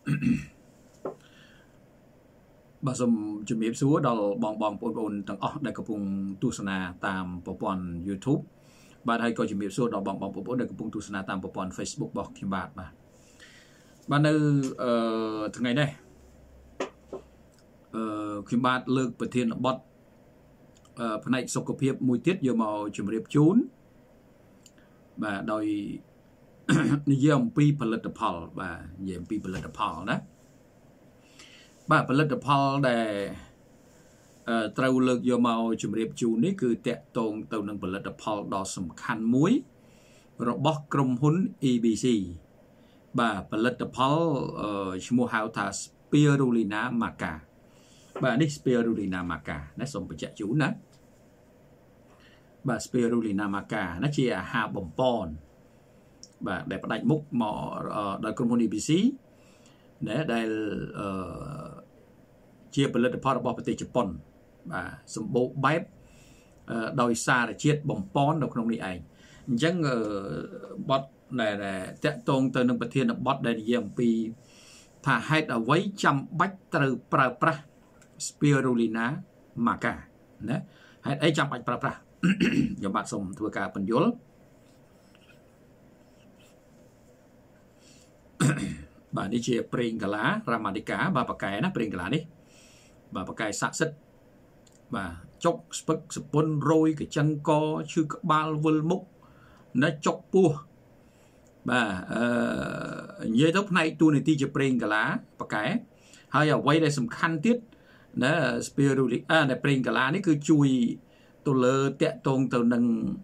bà xong chuẩn bị xuống đầu bong ôn tầng đại cặp vùng tu sana tam bộ phận YouTube bà hay có chuẩn bị xuống đầu bong ôn đại cặp vùng tu sana tam bộ phận Facebook bọc kim bạc bà nơi thường ngày đây kim bạc lược bật thiên bọt phần này sọc cột hiệp mùi tiết vô màu chuẩn bị chốn bà đòi niềm piផលbà niềm piផលđó bàផលដែលត្រូវលើកយកមកជម្រាបជូននេះគឺតកតងទៅនឹងផលិតផលដ៏សំខាន់មួយរបស់ក្រុមហ៊ុន EBC បាទផលិតផលឈ្មោះហៅថា Spirulina maca បាទនេះ Spirulina maca ណាសូមបញ្ជាក់ជូនណាបាទ Spirulina maca ណាជាអាហារបំពន់បាទដែលផ្ដាច់មុខមកដោយក្រុមហ៊ុន EBC ដែលជាផលិតផលរបស់ប្រទេសជប៉ុនបាទសម្បូរបែបដោយសារជាតិបំពន់នៅក្នុងនេះឯងអញ្ចឹងបទដែលតកតងទៅនឹងប្រធានបទដែលនិយាយអំពីថាហេតុអ្វីចាំបាច់ត្រូវប្រើប្រាស់ Spirulina maca ណាហេតុអីចាំបាច់ប្រើប្រាស់ខ្ញុំបាទសូមធ្វើការបញ្យល់បាទនេះជាប្រេងកាឡារ៉ាម៉ាឌីកាបាទប៉ាកែណាប្រេងកាឡានេះបាទប៉ាកែស័ក្តិសិទ្ធិបាទចុកស្ពឹកសពុនរយកញ្ចឹងកឈឺក្បាលវិលមុខណាចុកពោះបាទនិយាយទៅផ្នែកទូនីតិជាប្រេងកាឡាប៉ាកែហើយអ្វីដែលសំខាន់ទៀតណា Spirulina ដែលប្រេងកាឡានេះគឺជួយទៅលើតកតងទៅនឹង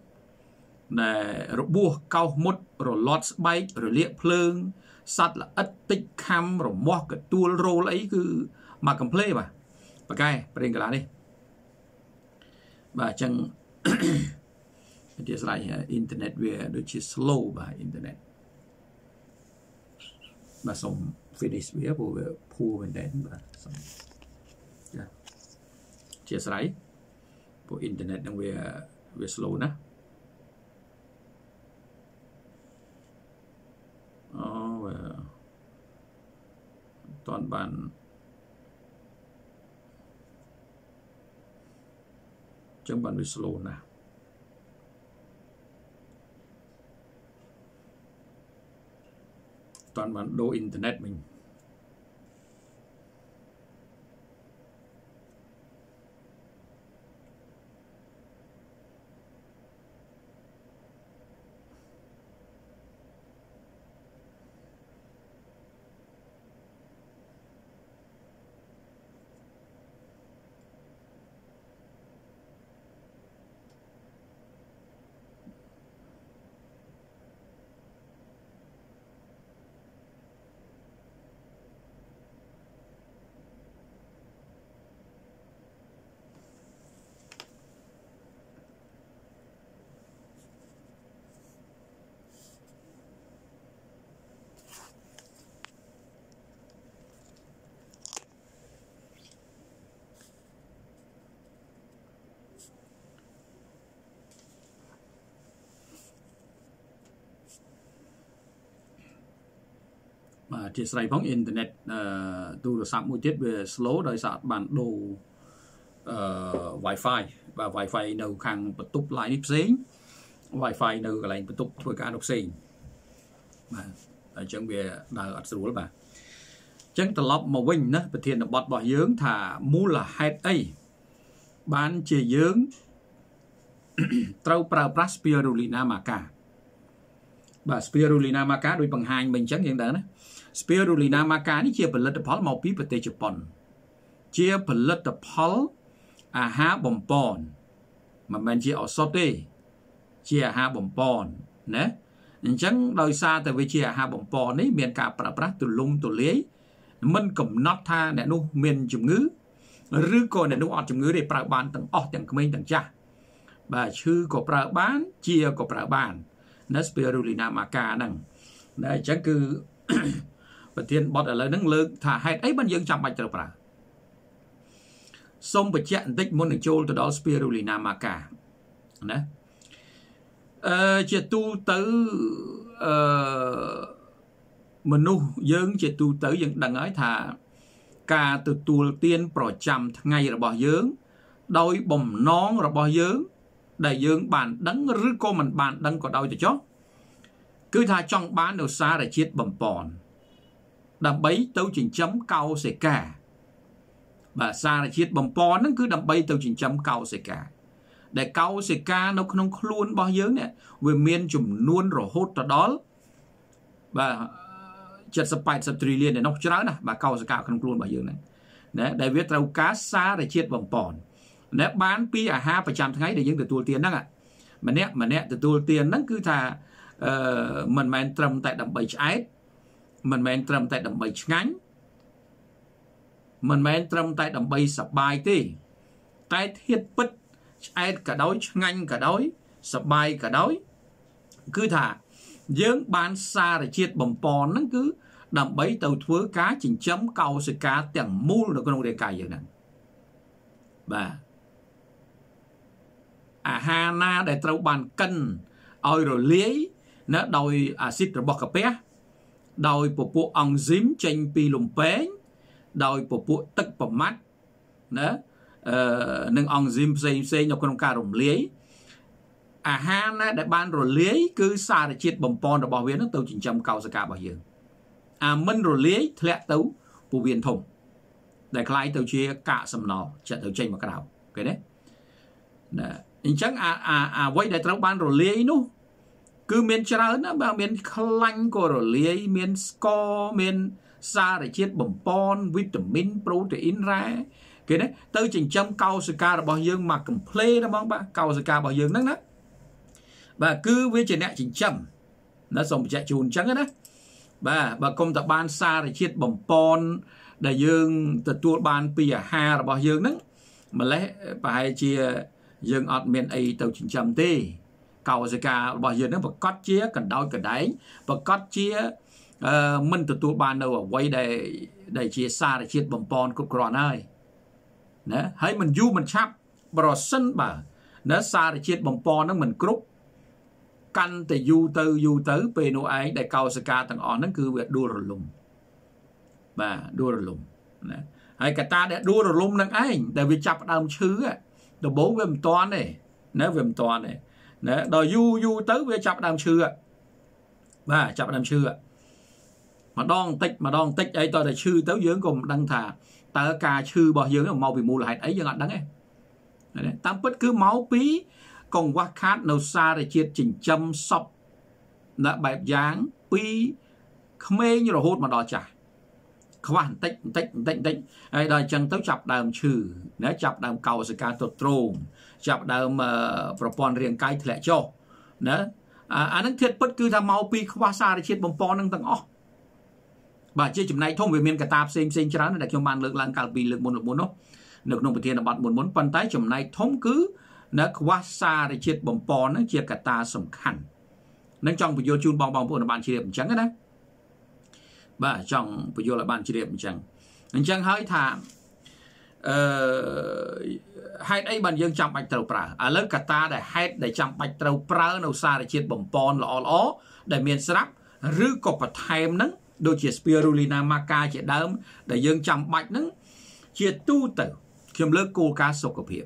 របួសកោសមុតរលាត់ស្បែករលាកភ្លើងសត្វល្អិតតិចខំរមាស់កទួលរោលអីគឺមកកំ pl បាទប៉ាកែប្រេងកាឡានេះបាទអញ្ចឹងជាស្រ័យអ៊ីនធឺណិតវាដូចជា slow បាទអ៊ីនធឺណិតបាទសូម finish វាព្រោះវាភួរមែនដែរបាទសូមចាជាស្រ័យព្រោះអ៊ីនធឺណិតនឹងវា slow ណាតនបានចឹងបានវា slow ណាស់តនបានដូរអ៊ីនធឺណិតវិញជាស្រ័យផងអ៊ីនធឺណិតទូរស័ព្ទមួយទៀតវា slow ដោយសារបានដូរWi-Fi បាទ Wi-Fi នៅខាងបន្ទប់ line នេះផ្សេង Wi-Fi នៅកន្លែងបន្ទប់ធ្វើការនៅផ្សេងបាទអញ្ចឹងវាដើរអត់ស្រួលបាទអញ្ចឹងត្រឡប់មកវិញណាប្រធានបទរបស់យើងថាមូលហេតុអីបានជាយើងត្រូវប្រើប្រាស់ Spirulina maca បាទ Spirulina maca ដោយបង្ហាញមិញអញ្ចឹងយើងដឹងណា Spirulina maca នេះជាផលិតផលមកពីប្រទេសជប៉ុនជាផលិតផលអាហារបំពន់មិនមែនជាឱសថទេជាអាហារបំពន់ណាអញ្ចឹងដោយសារតែវាជាអាហារបំពន់នេះមានការប្រើប្រាស់ទូលំទូលាយមិនកំណត់ថាអ្នកនោះមានជំងឺឬក៏អ្នកនោះអត់ជំងឺទេប្រើបានទាំងអស់ទាំងក្មេងទាំងចាស់បាទឈឺក៏ប្រើបានជាក៏ប្រើបានណា Spirulina maca ហ្នឹងតែអញ្ចឹងគឺប្រធានបទឥឡូវហ្នឹងលើកថាហេតុអីបានយើងចាំបាច់ត្រូវប្រើសូមបញ្ជាក់បន្តិចមុននឹងចូលទៅដល់ Spirulina maca ណាជាទូទៅមនុស្សយើងជាទូទៅយើងដឹងហើយថាការទទួលទានប្រចាំថ្ងៃរបស់យើងដោយបំណងរបស់យើងដែលយើងបានដឹងឬក៏មិនបានដឹងក៏ដោយទៅចុះគឺថាចង់បាននូវសារជាតិបំពន់ដើម្បីទៅចិញ្ចឹមកោសិកាបាទសារជាតិបំពន់ហ្នឹងគឺដើម្បីទៅចិញ្ចឹមកោសិកាដែលកោសិកានៅក្នុងខ្លួនរបស់យើងនេះវាមានចំនួនរហូតទៅដល់បាទ70-80 trillion ឯនោះច្រើនណាស់បាទកោសិកាក្នុងខ្លួនរបស់យើងហ្នឹងណាដែលវាត្រូវការសារជាតិបំពន់ណាបានពីអាហារប្រចាំថ្ងៃដែលយើងទទួលទានហ្នឹងម្នាក់ទទួលទានហ្នឹងគឺថាមិនមែនត្រឹមតែដើម្បីឆ្អែតមិនមែនត្រឹមតែដើម្បីឆ្ងាញ់មិនមែនត្រឹមតែដើម្បីសប្បាយទេតែធាតុពិតឆ្អែតក៏ដោយឆ្ងាញ់ក៏ដោយសប្បាយក៏ដោយគឺថាយើងបានសារជាតិបំពន់ហ្នឹងគឺដើម្បីទៅធ្វើការចិញ្ចឹមកោសិកាទាំងមូលនៅក្នុងរាងកាយយើងហ្នឹងបាទអាហារណាដែលត្រូវបានកិនឲ្យរលាយណាដោយអាស៊ីតរបស់កាពះដោយពពួកអង់ស៊ីមចេញពីលំពែងដោយពពួកទឹកប្រមាត់ណានិងអង់ស៊ីមផ្សេងនៅក្នុងការរំលាយអាហារណាដែលបានរលាយគឺសារជាតិបំពន់របស់វានឹងទៅចិញ្ចឹមកោសិការបស់យើងអាមិនរលាយធ្លាក់ទៅពោះវៀនធំដែលคล้ายទៅជាកាកសំណល់ចិត្តទៅចេញមកក្រៅឃើញទេណាអញ្ចឹងអ្វីដែលត្រូវបានរលាយនោះគឺមានច្រើនណាបាទមានខ្លាញ់ក៏រលាយមានស្ករមានសារជាតិបំពន់វីតាមីនប្រូតេអ៊ីនរ៉ែគេណាទៅចិញ្ចឹមកោសិការបស់យើងមកកំ pl ណាបងបាទកោសិការបស់យើងហ្នឹងណាបាទគឺវាជាអ្នកចិញ្ចឹមណាសូមបញ្ជាក់ជូនអញ្ចឹងណាបាទបើគុំតែបានសារជាតិបំពន់ដែលយើងទទួលបានពីអាហាររបស់យើងហ្នឹងម្លេះប្រហែលជាយើងអត់មានអីទៅចិញ្ចឹមទេកោសិការបស់យើងហ្នឹងប្រកាសជាកណ្ដោចកណ្ដែងប្រកាសជាមិនទទួលបាននៅអ្វីដែលជាសារជាតិបំពន់គ្រប់គ្រាន់ហើយណាហើយមិនយូរមិនឆាប់ប្រសិនបើណាសារជាតិបំពន់ហ្នឹងមិនគ្រប់កាន់តែយូរទៅពេលនោះឯងដែលកោសិកាទាំងអស់ហ្នឹងគឺវាដួលរលំបាទដួលរលំណាហើយកត្តាដែលដួលរលំហ្នឹងឯងដែលវាចាប់ផ្ដើមឈឺដំបូងវាមិនតាន់ទេណាវាមិនតាន់ទេណាដល់យូរទៅវាចាប់ផ្ដើមឈឺបាទចាប់ផ្ដើមឈឺម្ដងតិចអីតតែឈឺទៅយើងក៏មិនដឹងថាតើការឈឺរបស់យើងមកពីមូលហេតុអីយើងអត់ដឹងទេតាមពិតគឺមកពីកង្វះខាតនៅសារជាតិចិញ្ចឹមសពណាបែបយ៉ាងពីក្មេងរហូតមកដល់ចាស់ខ្វះបន្តិចហើយដល់អញ្ចឹងទៅចាប់ដើមឈឺណាចាប់ដើមកោសិកាទទ្រោមចាប់ដើមប្រព័ន្ធរាងកាយធ្លាក់ចុះណាអានឹងធាតុពិតគឺថាមកពីខ្វះសារជាតិបំពន់នឹងទាំងអស់បាទជាចំណែកធំវាមានកត្តាផ្សេងច្រើនដែលខ្ញុំបានលើកឡើងកាលពីលើកមុននោះនៅក្នុងប្រធានបទមុនប៉ុន្តែចំណែកធំគឺនៅខ្វះសារជាតិបំពន់ហ្នឹងជាកត្តាសំខាន់នឹងចង់បញ្យល់ជូនបងប្អូនបានជ្រាបអញ្ចឹងណាបាទចង់បញ្យល់ឲ្យបានជ្រាបអញ្ចឹងហើយថាហេតុអីបានយើងចាំបាច់ត្រូវប្រើឥឡូវកត្តាដែលហេតុដែលចាំបាច់ត្រូវប្រើនៅសារជាតិបំពន់ល្អដែលមានស្រាប់ឬក៏បន្ថែមហ្នឹងដូចជា Spirulina maca ជាដើមដែលយើងចាំបាច់ហ្នឹងជាទូទៅខ្ញុំលើកគោលការណ៍សុខភាព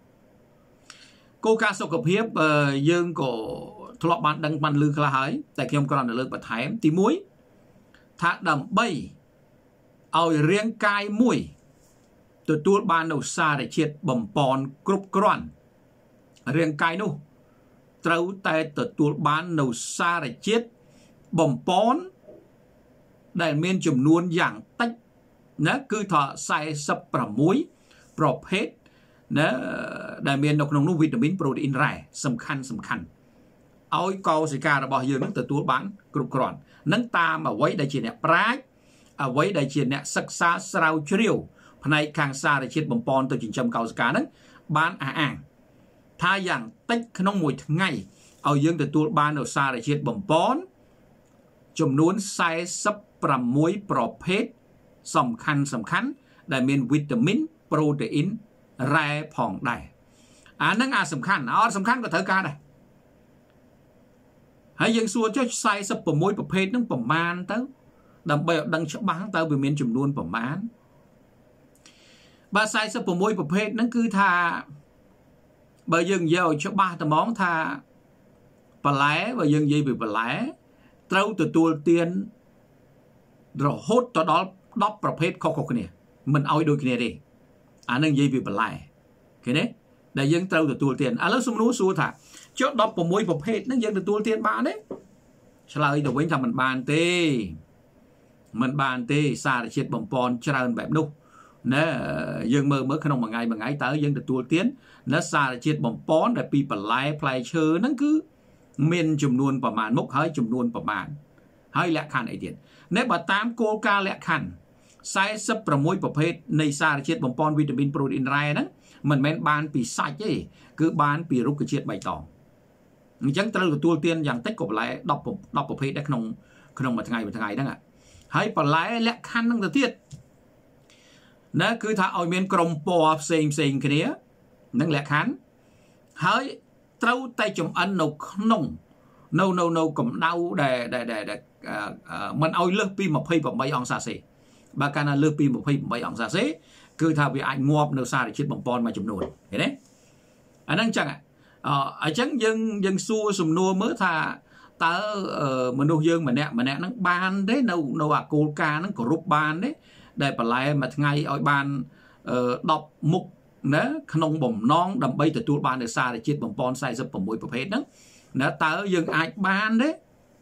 យើងក៏ធ្លាប់បានដឹងបានឮខ្លះហើយតែខ្ញុំគ្រាន់តែលើកបន្ថែមទី1ថាដើម្បីឲ្យរាងកាយមួយទទួលបាននូវសារជាតិបំពន់គ្រប់គ្រាន់រាងកាយនោះត្រូវតែទទួលបាននូវសារជាតិបំពន់ដែលមានចំនួនយ៉ាងតិចណាគឺថា46ប្រភេទណាដែលមាននៅក្នុងនោះវីតាមីនប្រូតេអ៊ីនរ៉ែសំខាន់ឲ្យកោសិការបស់យើងនឹងទទួលបានគ្រប់គ្រាន់នឹងតាមអ្វីដែលជាអ្នកប្រាជ្ញអ្វីដែលជាអ្នកសិក្សាស្រាវជ្រាវផ្នែកខាងសារជាតិបំពន់ទៅចិញ្ចឹមកោសិកានឹងបានអះអាងថាយ៉ាងតិចក្នុងមួយថ្ងៃឲ្យយើងទទួលបាននូវសារជាតិបំពន់ចំនួន46ប្រភេទសំខាន់ដែលមានវីតាមីនប្រូតេអ៊ីនរ៉ែផងដែរអាហ្នឹងសំខាន់អត់សំខាន់ក៏ត្រូវការដែរហើយយើងសួរចុះ46ប្រភេទហ្នឹងប្រមាណទៅ đầm bay đăng cho bán tao bị miền chùm luôn phẩm bán ba sai sắp môi bậc hết nó cứ thà bởi dừng giờ cho ba tờ món thà bà lẽ và dừng gì bị bà lẽ trâu từ tua tiền rồi hốt cho đó đọc bậc hết khó khăn nè mình ao đôi kia đi nâng gì bị bà lẽ cái đấy để dừng trâu từ tua tiền lớp xung núi xua thà chốt đọc bậc môi bậc hết nó dừng từ tua tiền bạn đấy trả lời từ với thằng mình bàn tê xa để chết bồng pon trơn bẹp nụ nè dương mơ mới không một ngày tới dân được tua tiến nó xa để chết bồng pon để pi bẩn lái play chơi nó cứ miền chùm nuônประมาณ mốc hơi chùm nuôn ประมาณ hơi lẹ khăn ấy tiền nếu bà tám cô ca lẹ khăn sai sắpประมวยประเภท ในxa để chết bồng pon vitamin protein rai đó mình men ban pi sạch ấy cứ ban pi rút cái chết bày tỏ chẳng từ tua tiên dạng tích của lại đọcประเภทได้không một ngày đó ạ hay bà lái lẹ khăn năng tiết nó cứ thả ôi miền crom po xình cái này năng lẹ khăn hay trâu tay chùm ăn nâu cầm đau để mình ôi lướt pi một phi mấy ông xa xỉ bà ca là lướt pi một phi mấy ông xa xỉ cứ thả bị ảnh ngọp nâu xa để chết bằng pon mà chùm nuôi thế đấy năng chẳng ạ chẳng dân xua sùm nua mới thà ta mình nuôi dương mà nè nó ban đấy nâu cô ca nó có rút ban đấy để bà lại mà ngay ở ban đọc mục nè không bồng non đầm bay từ tua ban để xa để chết bằng pon sai dập bằng mũi bập hết đó nè ta dương ai ban đấy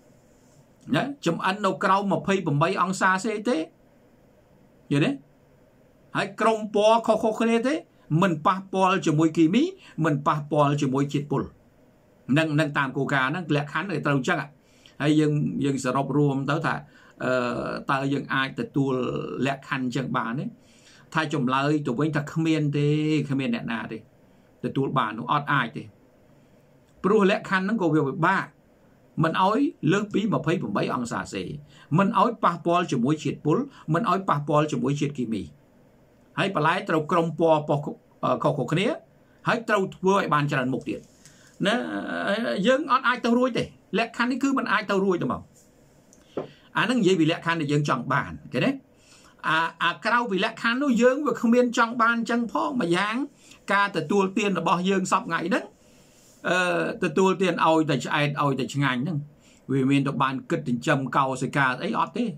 nhá chấm ăn nâu cau một phi bằng bay ông xa xê thế vậy đấy hãy cong po khó thế mình pa pol cho mũi kỳ mỹ mình pa pol cho mũi chết pol nâng tam cô ca nó lẹ khán để tao chắc ạ hay dân sẽ rộp rùm tới thà tao dân ai từ tua lẹ khăn chẳng bàn đấy thay chồng lời tụi bên thật khmiên nè nà đi từ tua bàn nó ót ai đi pro lẹ khăn nó có việc ba mình ói lớn bí mà thấy mấy ông xà xì mình ói pa pol cho mũi chết pol mình ói pa pol cho mũi chết kỳ mỹ hay bà lái tao crom po khó khné hay tao vừa bàn trả một tiền nè dân ai tao ruồi thế lẹ khăn ấy cứ mình ai tao ruồi tao mà nó gì vì lẹ khăn để dân chọn bàn cái đấy cao vì lẹ khăn nó dân và không biết chọn bàn chân phó mà dáng ca từ tua tiền là bao dân sọc ngày đó từ tua tiền ôi tại ngành đó vì mình được bàn kịch tình trầm cầu sẽ ca ấy ót thế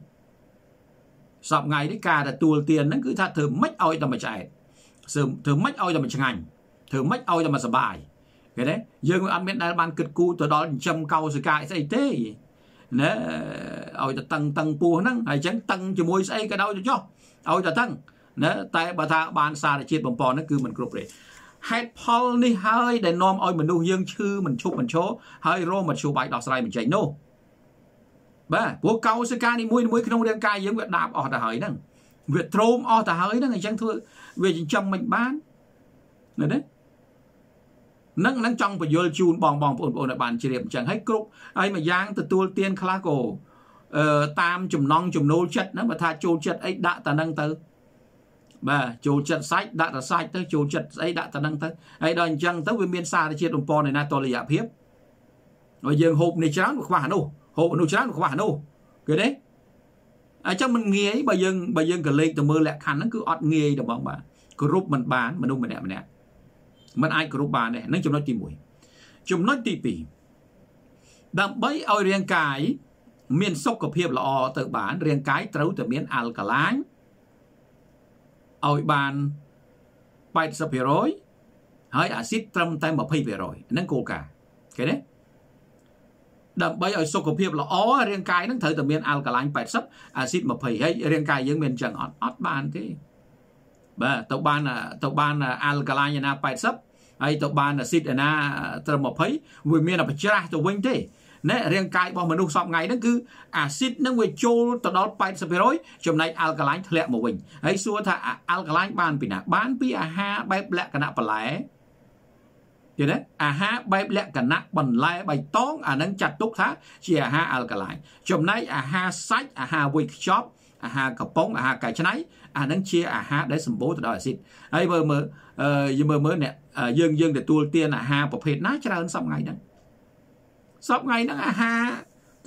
sọc ngày đấy ca từ tua tiền nó cứ tha thử mất ôi tao mà chạy thử mất ôi tao mà ngành thử mất ôi tao mà sờ bài cái đấy dương ăn biết đại ban kịch cu từ đó châm câu sự cài sẽ thế nè ôi ta tăng pua nắng hay chẳng tăng cho môi say cái đâu cho ôi ta tăng nè tại bà tha ban xa để chết bằng pò nó cứ mình group đấy hay Paul đi hơi để nom ôi mình nuôi dương chư mình chụp mình chỗ hơi rô mình chụp bài đọc slide mình chạy nô ba bố câu sự cài đi môi không đem cài giống việc đạp ở ta hơi nè việc trôm ở ta hơi nè ngày chẳng thưa về châm mình bán nè đấy nâng trong phải vô chun bong ổn bàn chỉ điểm chẳng hết cục ai mà giang từ tua tiên khá cổ tam chùm non chùm nô chất nó mà tha chô chất ấy đã ta nâng tới bà chô chất sách đã ta sách tới chô chất ấy đã ta nâng tới ấy đòi chẳng tới bên xa thì chia đồng pò này na to lì ạp hiếp rồi dường hộp này chán của khoa nô hộp nô chán của khoa nô cái đấy trong mình nghe ấy bà dân cả lên từ mơ lẹ khăn nó cứ ọt nghe được bóng bà group mình bán mình đúng mình nè mình ai group bàn này nâng chùm nói tìm mùi chùm nói tìm bì đậm bấy ôi riêng cái miền sốc của hiệp là o tự bản riêng cái trấu từ miền alkaline ôi bàn bài sập hiểu rồi hơi axit trong tay mà phê về rồi nâng cô cả cái đấy đậm bấy ôi sốc của hiệp là o riêng cái nâng thử từ miền alkaline bài sập axit mà phê hay riêng cái những miền chẳng ót bàn thế bà tàu ban là alkaline na bài sấp hay tàu ban là xịt na từ một thấy vừa miền là phải tra tàu vinh thế nè riêng cái bao mình nuôi sọp ngày đó cứ axit nó về trôi tàu đó bài sấp rồi trong này alkaline lẹ một bình hay xua thà alkaline ban pi ha bay lẹ cả nạ bẩn lẽ vậy đấy ha bay lẹ cả nạ bẩn lẽ bài tón nâng chặt túc thá chỉ ha alkaline trong này ha sách ha wake shop ha cặp bóng ha cái chân ấy nâng chia ha để sầm bố từ đó axit ấy mới nè dương để tua tiền ha bọc hết nát cho ra hơn sắp ngày đó ha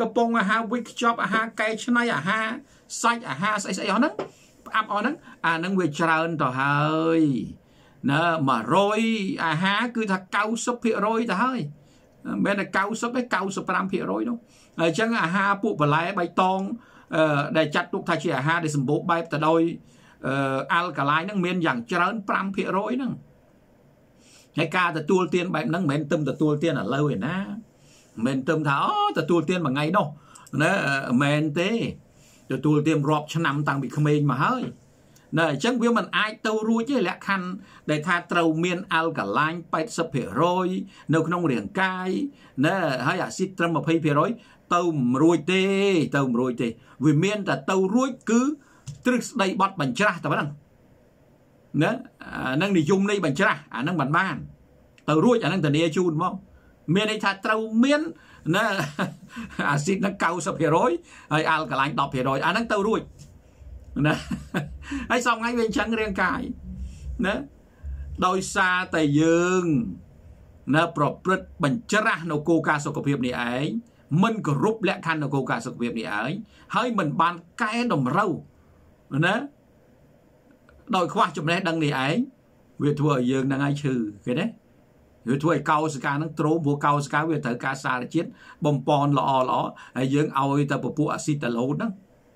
cái bông ha wick chop ha cây này ha sạch ha sạch ở nấng áp ở nấng về trơn tỏ hơi nè mà rồi ha cứ thà cao sấp phía rồi ta hơi bên này cao sấp ấy cao sấp 5 phía rồi đâu chẳng ha phụ và lại bay tông để chặt tục thay chỉ ha để sầm bố bay từ đôi alkaline nấng miền dạng trơn 5 phía rồi nấng hay ca từ tua tiên bay nấng men tâm từ tua tiên ở lâu rồi na men tâm thảo từ tua tiên mà ngày đâu nè men té từ tua tiên rọp cho nằm tăng bị khmên mà hơi nè chẳng biết mình ai tâu ruồi chứ lẽ khăn để tha trâu miên alkaline bay sập phía rồi nếu không riêng cay nè hay là xịt trâm một phía rồi tâu ruồi tê vì miên là tâu ruồi cứ tức đây bọt bẩn chả tao bắt nè nâng đi dùng đây bẩn chả nâng bẩn ban tâu ruồi nâng tận địa chun không miên đây tha trâu miên nè xịt nó cao sập phía rồi hay alkaline đọc phía rồi nâng tâu ruồi nè hay xong ngay bên trắng riêng cài nè đôi xa tay dương nè proprut bẩn chả nó cô ca sọc phiệp này ấy mình có rút lẽ khăn nó cô ca sọc phiệp này ấy hơi mình ban cái đồng râu nè đôi khoa chụp này đăng này ấy việc thua dương đang ai trừ cái đấy việc thua cao ska nó trố vô cao ska việc thở ca xa là chết bom pon lọ hay dương oi ta bộ acetylone đó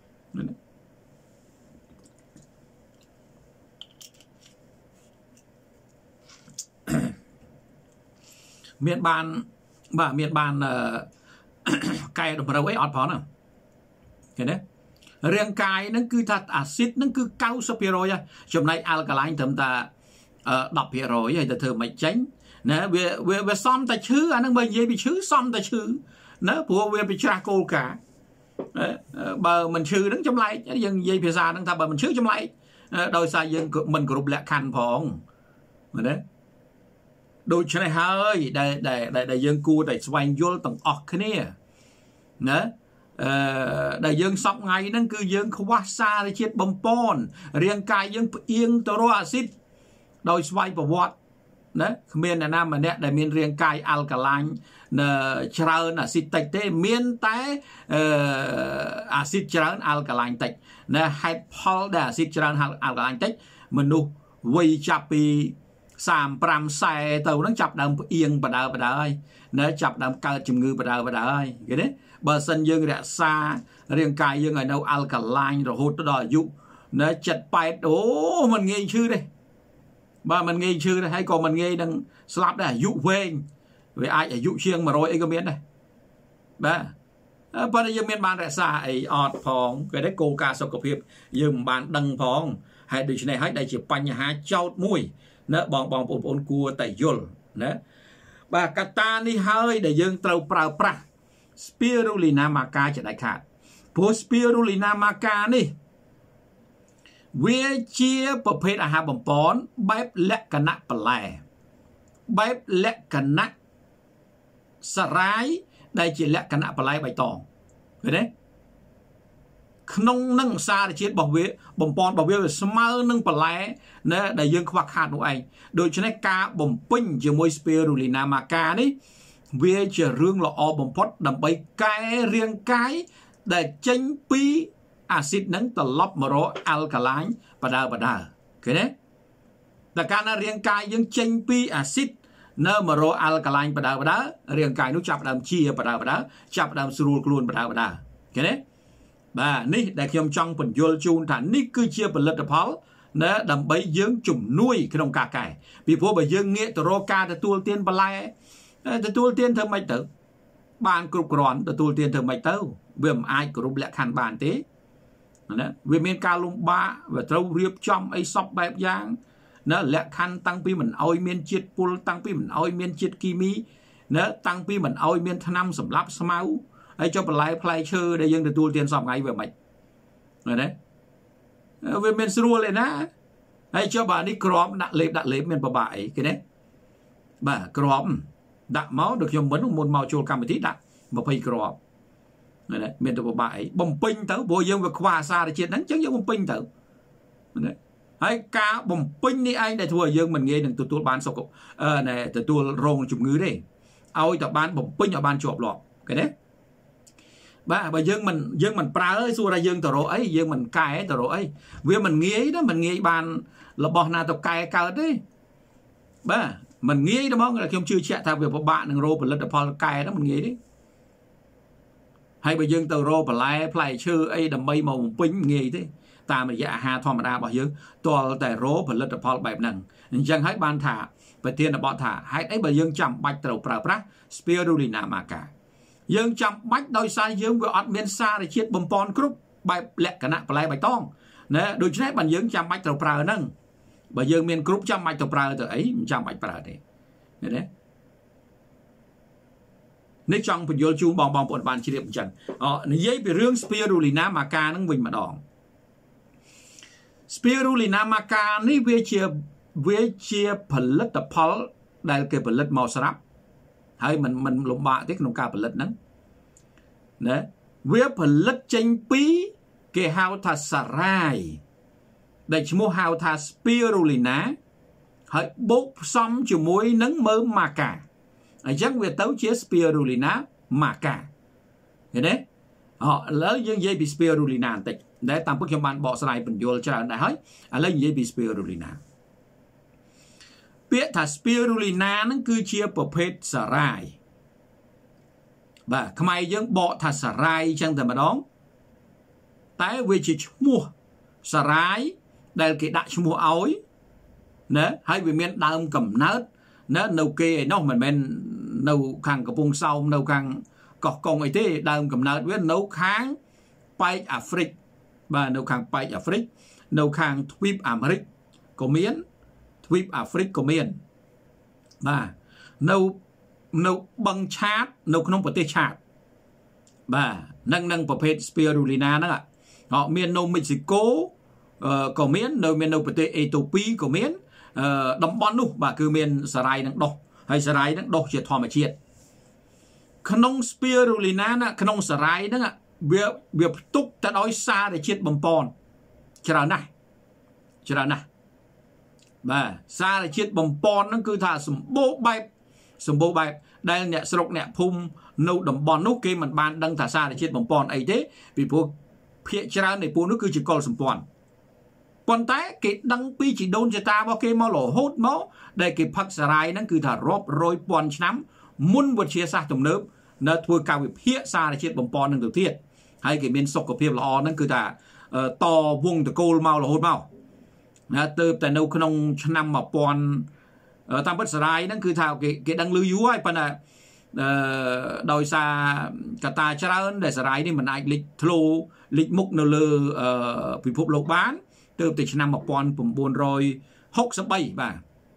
miền ban cay đồng râu ấy ọt phó nào cái đấy riêng cay nó cứ thật axit nó cứ cao sấp rồi á trong này alkaline thầm ta đọc rồi hay thơ mày tránh nè về xóm ta chứ nó bây giờ bị chứ xóm ta chứ nó của về bị tra cô cả bờ mình chứ đứng trong lại dân dây phía xa đứng ta bờ mình chứ trong lại đôi xa dân mình group lẹ khăn phong mà đấy đôi chỗ này hơi để dân cua để xoay vô tầng ọc cái này nè để dân sọc ngay nó cứ dân quá xa để chết bom pon riêng cài dân yên toro acid đôi xoay vào vọt nè miền là nam mà nè để miền riêng cài alkaline trơn acid tạch thế miền tái acid trơn alkaline tạch nè hay pol để acid trơn alkaline tạch mình nu quay chapi sàm pram sai tàu nó chập đầm yên bà đời nó chập đầm cao chùm ngư bà đời cái đấy bờ sân dương rẽ xa riêng cài dương ở đâu alkaline rồi hút nó đòi dụ nó chật bài ố mình nghe chư đây bà mình nghe chư đây hay còn mình nghe đang slap đây dụ về với ai ở dụ chiêng mà rồi ấy có biết đây ba bây giờ miền ban rẽ xa ấy ọt phong cái đấy cô ca sọc cọp hiệp dùm bàn đăng phong hay được này hay đây chỉ bánh nhà hai châu mũi nè bong ôn cua tại dồn nè bà kata ni hơi để dương trâu prao pra spirulina maca chỉ đại khát po spirulina maca ni về chiaประเภทอาหารบ่มป้อนแบบและคณะปลายแบบและคณะสลายได้chỉและคณะปลายใบตองเห็นไหมขนมนึ่งซาเชียบอกเวบ่มปอนบอกเวสมาร์นึ่งปลายเนี่ยได้ยังควักขาดหนูไอโดยเฉพาะกาบ่มปิ้งจะมวยสเปรูลินามาการนี่เวจะเรื่องละอบ่มพดดำไปไกเรียงไกได้เจนปีอาซิดนั้นตลบมาโรอัลกาไลน์ปะดาเห็นไหมแต่การเรียงไกยังเจนปีอาซิดเนอมาโรอัลกาไลน์ปะดาเรียงไกนุจับดำเชียปะดาจับดำสรูกลูนปะดาเห็นไหมbà ní đại khiêm trong phần vô chun thản ní cứ chia phần lật pháo nè đầm bấy dưỡng chủng nuôi cái đồng cà cải vì phố bởi dương nghĩa từ roca từ tuôn tiên bà lai từ tuôn tiên thơm mạch tử bàn cục ròn từ tuôn tiên thơm mạch tử vì ai cục lẹ khăn bàn thế vì miền ca lung ba và trâu riệp trong ấy sọc bẹp giang nè lẹ khăn tăng pi mình oi miền chiết pul tăng pi mình oi miền chiết kimi nè tăng pi mình oi miền năm sầm lấp máu ai cho lại play chơi để dân được tu tiền xong ngay về mạch rồi đấy về miền Sru lên á ai cho bà đi crop đặt lệp miền bà ấy cái đấy bà crop đặt máu được dùng vấn một màu chua cam một tí đặt một phay crop rồi đấy miền tây bà ấy bông pin tới bồi dân về khoa xa để chiến đánh chắc giống bông pin tới đấy hay cá bông pin đi anh để thua dân mình nghe đừng tụt bán sọc này tụt rong chụp ngư đấy ao tập bán bông pin ở ban chụp lọt cái đấy bà dương mình pra xua ra dương tờ rộ ấy dương mình cài ấy tờ rộ ấy vì mình nghĩ đó mình nghĩ bàn là bỏ nào tao cài cao đấy bà mình nghĩ đó mong là khi chưa chạy thao việc của bạn đừng rô và lật đập cài đó mình nghĩ đấy hay bây dương tờ rô và lại play chơi ấy đầm mây màu pính nghĩ thế ta mà dạ hà thòm ra bỏ dương toàn tại rô và lật đập bài nằng chẳng hết ban thả và tiền là bọn thả hãy ấy bởi dương chậm bạch tàu pra spirulina mà cả dương chậm bạch đôi sai dương vừa ọt miên xa để chiết bầm pon cúp bài lẹ cả nạ bài bài tông nè đôi chứ bằng dương chậm bạch tàu pra nâng bởi dương miên cúp chậm bạch tàu pra từ ấy chậm bạch pra đấy đấy nếu trong phần vô chú bong bong bọn bạn chỉ điểm chân nếu giấy về rương spirulina mà ca nâng mình mà đòn spirulina mà ca ní về chia phần lết tập phật đây cái phần lết màu sáp hay mình lồng bạ tiếc nông ca phần lết nắng đấy về phần lết tranh pí cái hào thà sarai để mua hào thà spirulina hay bốc xong chủ muối nắng mơ mà cả chắc về tấu chế spirulina mà cả thế đấy họ lấy những dây bị spirulina tịch để tạm bước cho bạn bỏ sai phần vô cho đại hết lấy dây bị spirulina biết thà spirulina nó cứ chiaประเภท sarai và không ai dân bỏ thà sarai chẳng thể mà đón tại vì chỉ mua sarai đây cái đại mua áo nè hay vì miền đam cầm nát nè nấu kê nó mình nấu khang cà phung sau nấu khang cọt con ấy thế đam cầm nát với nấu kháng bay Afric và nấu khang bay Afric nấu khang tweep Americ có miến tweep Afric có miến và nấu bằng chat nấu không có thể chat và nângประเภท spirulina đó ạ họ miền nấu Mexico có miến nấu miền nấuประเทศ Ethiopia có miến đóng bón luôn và cứ miền Sarai đang đo hay Sarai đang đo chỉ thò mà chiết khăn spirulina nè khăn Sarai đó ạ việc túc ta đói xa để chiết bầm pon chờ này và xa để chiết bầm pon nó cứ thà sum bố bài đây nè sọc nè phum nấu đầm bón nấu kia mình ban đăng thà xa để chiết bầm pon ấy thế vì phố phía chờ này phố nó cứ chỉ còn sum pon còn tại cái đăng pi chỉ đôn cho ta bao cái máu lỗ hốt máu đây cái phật Sarai nó cứ thà rộp rồi pon nắm muốn vượt chia xa tầm nước nó thua cao việc phía xa để chiết bầm pon đừng được thiết hay cái miền sọc của phía lò nó cứ thà to vuông từ cô mau là hốt mau từ tại đâu không năm mà pon tam bất Sarai nó cứ thà cái đăng lưu yếu ai phần là đòi xa cả ta cho để Sarai đi mình ai lịch mục nó lơ vì phục lộc bán từ từ năm một pon cùng buồn rồi hốc sắp bay và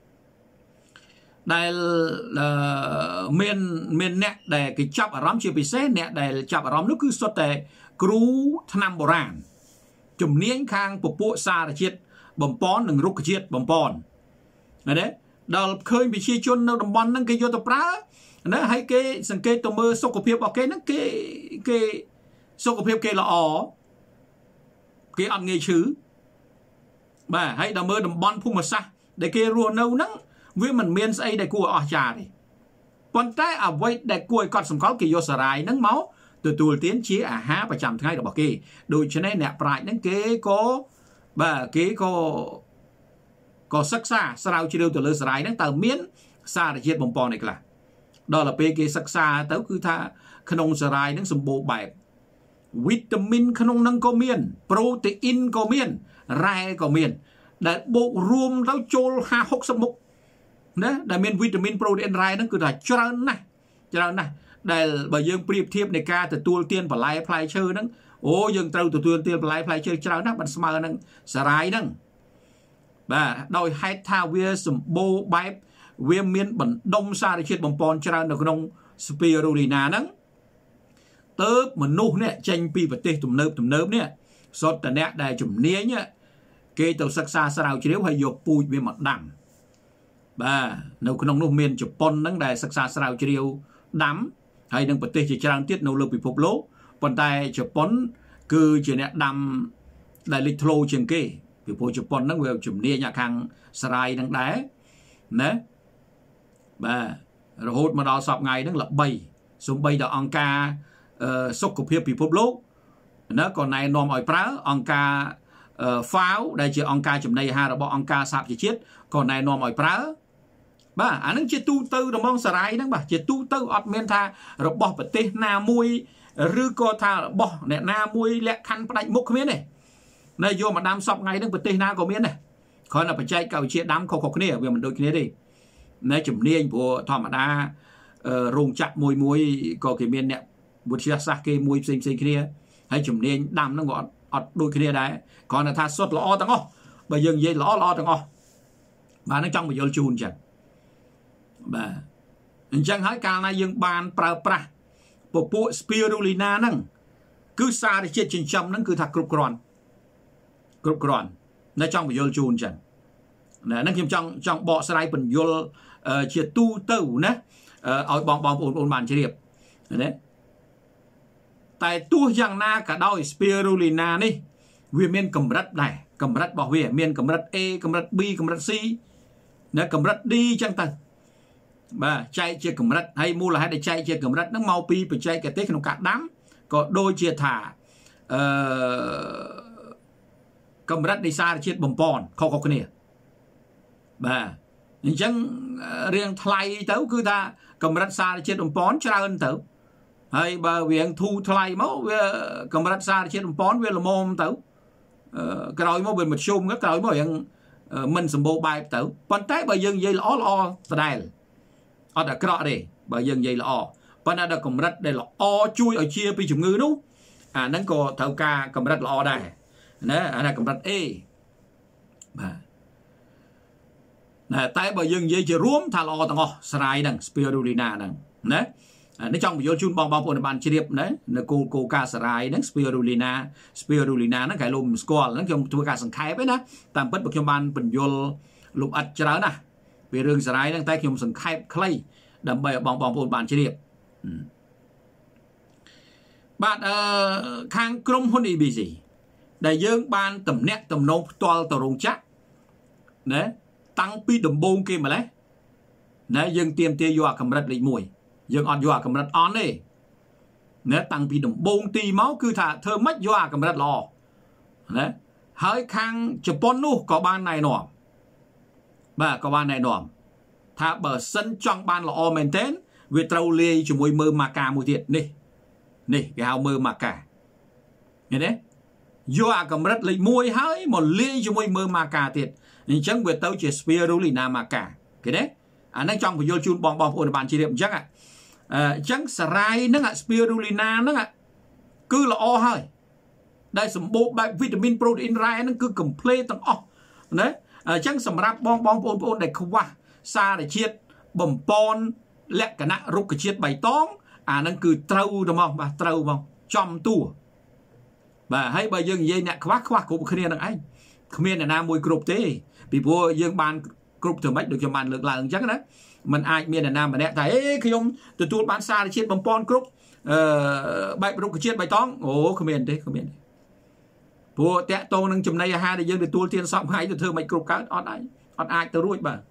đây là miền nè để cái chắp ở rắm chưa bị xé nè để chắp ở rắm nó cứ xuất để cú năm bồ ràn chùm niên khang bộ bộ xa là chiết bầm pon đừng rút cái chiết bầm pon này đấy đó khơi bị chia chôn đâu đầm bón nó cái vô tập ra nó hay cái sản kê tôm mơ sốc của phiêu bảo cái nó cái sốc của phiêu cái là cái ăn nghề chứ bà hay đầm mơ đầm bón phun mà sa để cái rùa nâu nắng với mình miên say để cua ở trà đi còn trái ở vậy để cua còn sầm khó kỳ vô Sarai nắng máu từ tuổi tiến chí há và chạm thay được bảo kỳ đôi cho nên nè phải những cái có bà cái có sắc xa sao chỉ đều từ lời Sarai nắng tàu miến xa để chiết bom pon này là đó là cái sắc xa tới cứ tha khăn Sarai nắng sum bộ bài vitamin khăn nắng có miên protein có miên rai có miên để bộ rùm tao chôn ha hốc sâm mục đấy để miên vitamin protein rai nó cứ là cho này để bởi dương priệp thiệp này ca từ tuôn tiền và lại play chơi nó ô dương trâu từ tuôn tiền và lại play chơi cho nó bật smart nó Sarai nó và đôi hai thao vi sum bô bài vi miên bẩn đông xa để chết bom pon cho nó không spirulina nó tớ mà nô nè tranh pi và tê tụm nớp nè sốt tờ nè đại chùm nia nhá cái tàu sắc xa sao chỉ nếu hay dọc pui về mặt đầm bà nấu không nấu miên chụp pon nắng đại sắc xa sao chỉ nếu đắm hay nâng bật tê chỉ trang tiết nấu lực bị phục lố còn tại chụp pon cứ chỉ nè đầm đại lịch thô trường kê vì phô chụp pon nắng về chùm nia nhạc hàng Sarai nắng đá nè bà rồi hốt mà đo sọp ngày nắng là bay xuống bay đo ông ca សុខភាពពិភពលោកណាក៏ណែនាំឲ្យប្រើអង្គការ FAO ដែលជាអង្គការចំណីអាហាររបស់អង្គការសហប្រជាជាតិក៏ណែនាំឲ្យប្រើបាទអានឹងជាទូទៅរំងសារាយហ្នឹងបាទជាទូទៅអត់មានថារបស់ប្រទេសណាមួយឬក៏ថារបស់អ្នកណាមួយលក្ខខណ្ឌផ្ដាច់មុខគ្មានទេនៅយកមកដាំសពថ្ងៃហ្នឹងប្រទេសណាក៏មានដែរគ្រាន់តែបច្ចេកវិទ្យាដាំខុសៗគ្នាវាមិនដូចគ្នាទេនៅជំនាញព្រោះធម្មតារោងចក្រមួយក៏គេមានអ្នកវិទ្យាសាស្ត្រគេមួយផ្សេងគ្នាហើយជំនាញដាំហ្នឹងក៏អត់ដូចគ្នាដែរគ្រាន់តែថាសុទ្ធល្អទាំងអស់បើយើងនិយាយល្អទាំងអស់បាទនឹងចង់បញ្យល់ជូនចឹងបាទអញ្ចឹងហើយកាលណាយើងបានប្រើប្រាស់ពពួក spirulina ហ្នឹងគឺសារជាតិចិញ្ចឹមហ្នឹងគឺថាគ្រប់គ្រាន់នៅចង់បញ្យល់ជូនចឹងហ្នឹងខ្ញុំចង់បកស្រាយបញ្យល់ជាទូទៅណាឲ្យបងប្អូនបានជ្រាបណាតែទោះយ៉ាងណាក៏ដោយ spirulina នេះវាមានកម្រិតដែរកម្រិតរបស់វាមានកម្រិត A កម្រិត B កម្រិត C ណាកម្រិត D ចឹងទៅបាទចែកជាកម្រិតហើយមូលហេតុដែលចែកជាកម្រិតហ្នឹងមកពីបច្ចេកទេសក្នុងការដាំក៏ដូចជាថាកម្រិតនៃសារជាតិបំពន់ខុសៗគ្នាបាទអញ្ចឹងរៀងថ្លៃទៅគឺថាកម្រិតសារជាតិបំពន់ច្រើនទៅហើយបើវាធូរថ្លៃមកវាកម្រិតសារជាតិបំពន់វាល្មមទៅក្រោយមកវាមធ្យមក្រោយមករៀងមិនសម្បូរបែបទៅប៉ុន្តែបើយើងនិយាយល្អដដែលអត់អាក្រក់ទេបើយើងនិយាយល្អប៉ុន្តែដល់កម្រិតដែលល្អជួយឲ្យជាពីជំងឺនោះអាហ្នឹងក៏ត្រូវការកម្រិតល្អដែរណាអានេះកម្រិត A បាទតែបើយើងនិយាយជារួមថាល្អទាំងអស់ស្រាយហ្នឹង spirulina ហ្នឹងណានេះចង់បញ្យល់ជូនបងប្អូនបានជ្រាបណានៅគោលការណ៍សារាយហ្នឹង spirulina ហ្នឹងគេលោកមិនស្គាល់ហ្នឹងខ្ញុំធ្វើការសង្ខេបឯណាតាមពិតបើខ្ញុំបានបញ្យល់លំអិតច្រើនណាស់ពីរឿងសារាយហ្នឹងតែខ្ញុំសង្ខេបខ្លីដើម្បីឲ្យបងប្អូនបានជ្រាបបាទខាងក្រុមហ៊ុន EBC ដែលយើងបានតំណាក់តំណងផ្ទាល់ទៅរោងចក្រណាតាំងពីដំបូងគេម្លេះណាយើងទៀមទាយកអាកម្រិតលេខ1យើងអត់យកអាកម្រិតអន់ទេណាតាំងពីដំបូងទីមកគឺថាធ្វើម៉េចយកអាកម្រិតល្អណាហើយខាងជប៉ុននោះក៏បានណែនាំបាទក៏បានណែនាំថាបើសិនចង់បានល្អមែនទែនវាត្រូវលាយជាមួយមើមម៉ាកាមួយទៀតនេះគេហៅមើមម៉ាកាឃើញទេយកអាកម្រិតលេខ1ហើយមកលាយជាមួយមើមម៉ាកាទៀតអញ្ចឹងវាទៅជា spirulina maca ឃើញទេអានេះចង់បញ្យល់ជូនបងប្អូនបានជ្រាបអញ្ចឹងអញ្ចឹងសារាយហ្នឹង spirulina ហ្នឹងគឺល្អហើយដែលសម្បូរបែបវីតាមីនប្រូតអ៊ីនរ៉ែហ្នឹងគឺ complete ទាំងអស់ណាអញ្ចឹងសម្រាប់បងប្អូនដែលខ្វះសារជាតិបំពន់លក្ខណៈរុក្ខជាតិបៃតងអាហ្នឹងគឺត្រូវទៅមកបាទត្រូវមកចំតួបាទហើយបើយើងនិយាយអ្នកខ្វះគ្រប់គ្នានឹងឯងគ្មានអ្នកណាមួយគ្រប់ទេពីព្រោះយើងបានគ្រប់ទៅមិនដូចខ្ញុំបានលើកឡើងអញ្ចឹងណាมันអាចមានអ្នកណាម្នាក់ថាខ្ញុំទទួលបានសារជាតិបំពន់គ្រប់បែបរុក្ខជាតិបៃតងអូគ្មានទេព្រោះតាក់តងនឹងចំណីអាហារដែលយើងទទួលទានសពថ្ងៃទៅធ្វើមិនគ្រប់កើតអត់អាចទៅរួចបាទ